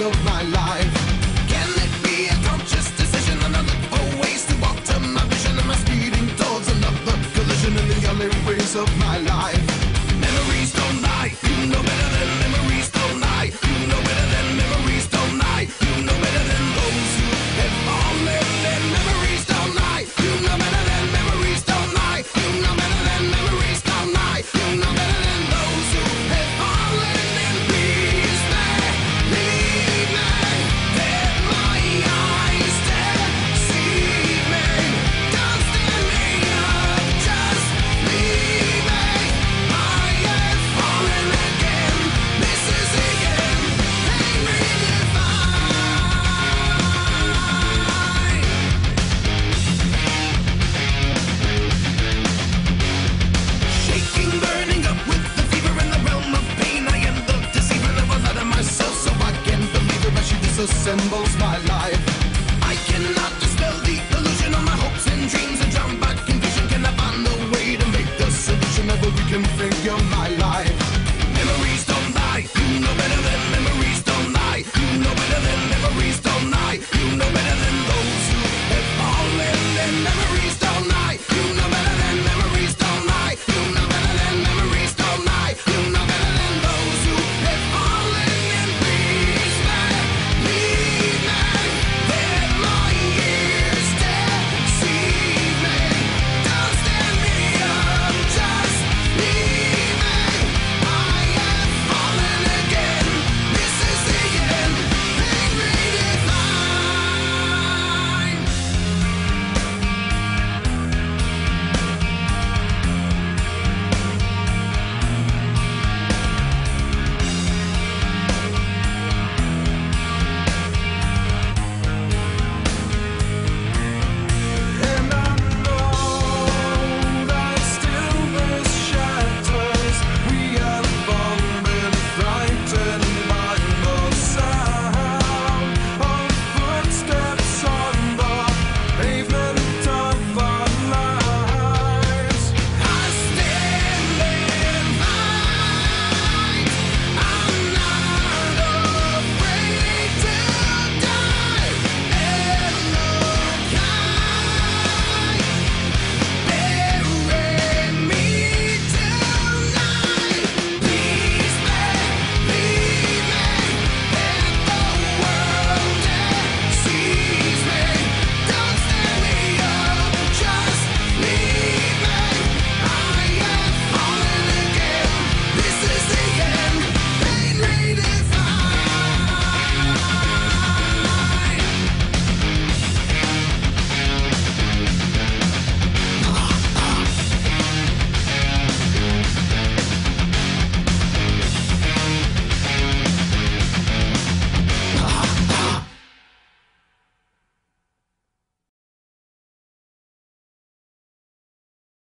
vision of my life. Can it be a conscious decision? And I look for ways to alter my vision. Am I speeding towards another collision in the only ways of my life? Memories don't lie, you know better than memories don't lie. You know better than memories don't lie. You know better than those who have fallen. And memories don't lie, you know better than memories don't lie. You know better than memories don't lie. You know better than those who have fallen. And please believe me that my eyes deceive me. Don't stand me up, just leave me. I have fallen again. This is again. Pain redefined. Shaking, burning up with the fever in the realm of pain. I am the deceiver, never let myself, so I can believe it, but she disassembles my life.